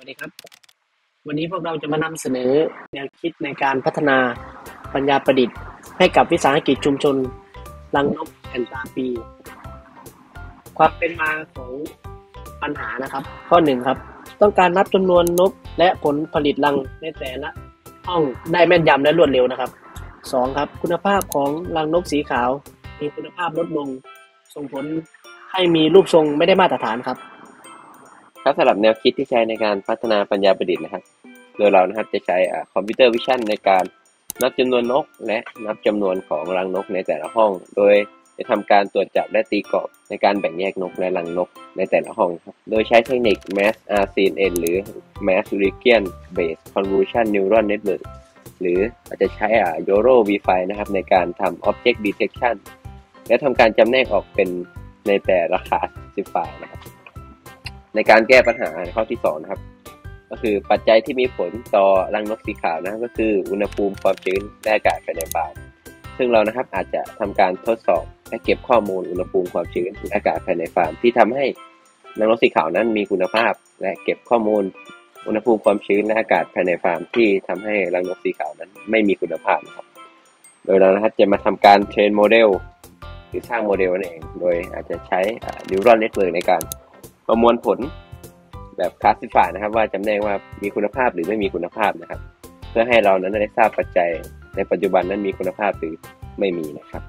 ดีครับวันนี้พวกเราจะมานำเสนอแนวคิดในการพัฒนาปัญญาประดิษฐ์ให้กับวิสาหกิจชุมชนรังนกแอ่นตาปีความเป็นมาของปัญหานะครับข้อ1ครับต้องการนับจำนวนนกและผลผลิตรังในแต่ละห้องได้แม่นยำและรวดเร็วนะครับ2ครับคุณภาพของรังนกสีขาวมีคุณภาพลดลงส่งผลให้มีรูปทรงไม่ได้มาตรฐานครับสำหรับแนวคิดที่ใช้ในการพัฒนาปัญญาประดิษฐ์นะครับโดยเรานะครับจะใช้คอมพิวเตอร์วิชั่นในการนับจำนวนนกและนับจำนวนของรังนกในแต่ละห้องโดยจะทำการตรวจจับและตีกรอบในการแบ่งแยกนกและรังนกในแต่ละห้องครับโดยใช้เทคนิค Mass RCNN หรือ Mass Region Based Convolution Neural Network หรืออาจจะใช้YORO V5 นะครับในการทำ Object Detection และทำการจำแนกออกเป็นในแต่ละคลาสclassifyนะครับในการแก้ปัญหาข้อที่2นะครับก็คือปัจจัยที่มีผลต่อรังนกสีขาวนะก็คืออุณหภูมิความชื้นและอากาศภายในฟาร์มซึ่งเรานะครับอาจจะทำการทดสอบและเก็บข้อมูลอุณหภูมิความชื้นและอากาศภายในฟาร์มที่ทำให้รังนกสีขาวนั้นมีคุณภาพและเก็บข้อมูลอุณหภูมิความชื้นและอากาศภายในฟาร์มที่ทำให้รังนกสีขาวนั้นไม่มีคุณภาพนะครับโดยเรานะครับจะมาทำการเทรนโมเดลหรือสร้างโมเดลนั่นเองโดยอาจจะใช้Neural Network ในการประมวลผลแบบคลาสสิฟายนะครับว่าจำแนกว่ามีคุณภาพหรือไม่มีคุณภาพนะครับเพื่อให้เรานั้นได้ทราบปัจจัยในปัจจุบันนั้นมีคุณภาพหรือไม่มีนะครับ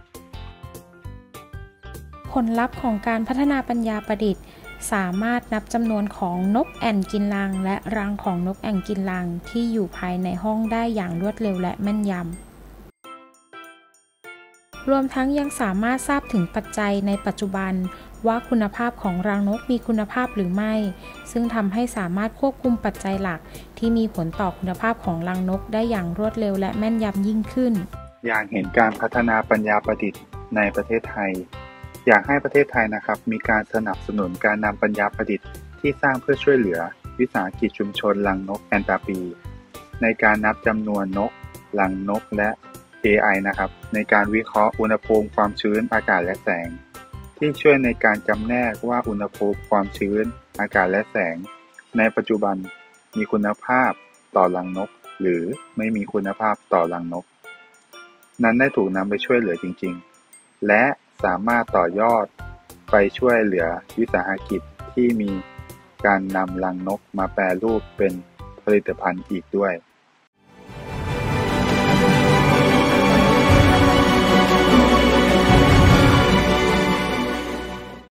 ผลลัพธ์ของการพัฒนาปัญญาประดิษฐ์สามารถนับจำนวนของนกแอ่นกินรังและรังของนกแอ่นกินรังที่อยู่ภายในห้องได้อย่างรวดเร็วและแม่นยำรวมทั้งยังสามารถทราบถึงปัจจัยในปัจจุบันว่าคุณภาพของรังนกมีคุณภาพหรือไม่ซึ่งทำให้สามารถควบคุมปัจจัยหลักที่มีผลต่อคุณภาพของรังนกได้อย่างรวดเร็วและแม่นยำยิ่งขึ้นอยากเห็นการพัฒนาปัญญาประดิษฐ์ในประเทศไทยอยากให้ประเทศไทยนะครับมีการสนับสนุนการนำปัญญาประดิษฐ์ที่สร้างเพื่อช่วยเหลือวิสาหกิจชุมชนรังนกแอ่นตาปีในการนับจำนวนนกรังนกและ AI นะครับในการวิเคราะห์อุณหภูมิความชื้นอากาศและแสงที่ช่วยในการจำแนกว่าอุณหภูมิความชื้นอากาศและแสงในปัจจุบันมีคุณภาพต่อรังนกหรือไม่มีคุณภาพต่อรังนกนั้นได้ถูกนำไปช่วยเหลือจริงๆและสามารถต่อยอดไปช่วยเหลือวิสาหกิจที่มีการนำรังนกมาแปรรูปเป็นผลิตภัณฑ์อีกด้วย